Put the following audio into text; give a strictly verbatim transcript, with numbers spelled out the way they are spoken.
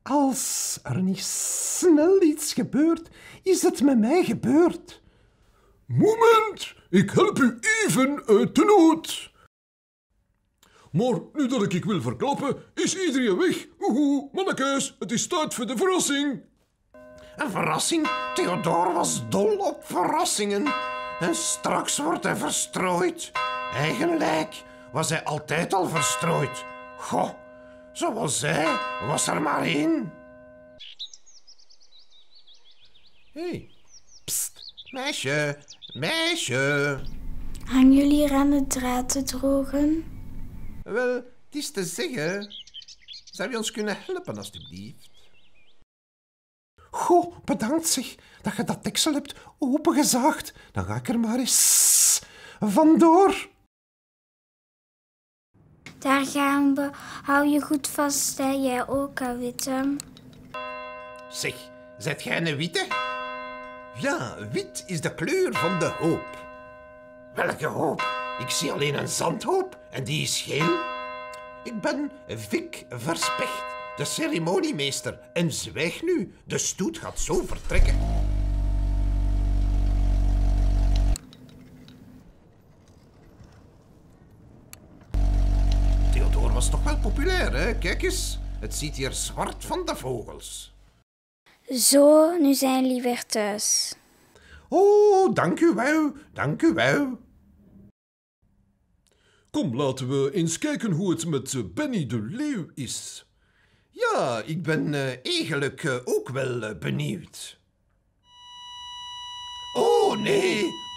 Als er niet snel iets gebeurt, is het met mij gebeurd. Moment, ik help u even uit de nood. Maar nu dat ik wil verklappen, is iedereen weg. Oehoe, mannekes, het is tijd voor de verrassing. Een verrassing? Theodor was dol op verrassingen. En straks wordt hij verstrooid. Eigenlijk was hij altijd al verstrooid. Goh, zoals hij was er maar één. Hé, hey, pst, meisje, meisje. Hangen jullie hier aan de draad te drogen? Wel, het is te zeggen. Zou je ons kunnen helpen, alstublieft? Goh, bedankt zeg, dat je dat deksel hebt opengezaagd. Dan ga ik er maar eens vandoor. Daar gaan we. Hou je goed vast, hè? Jij ook, hè, Witte? Zeg, zijt jij een witte? Ja, wit is de kleur van de hoop. Welke hoop? Ik zie alleen een zandhoop en die is geel. Ik ben Vic Verspecht, de ceremoniemeester. En zwijg nu, de stoet gaat zo vertrekken. Theodor was toch wel populair, hè? Kijk eens, het ziet hier zwart van de vogels. Zo, nu zijn jullie weer thuis. Oh, dank u wel, dank u wel. Kom, laten we eens kijken hoe het met Benny de Leeuw is. Ja, ik ben uh, eigenlijk uh, ook wel uh, benieuwd. Oh nee,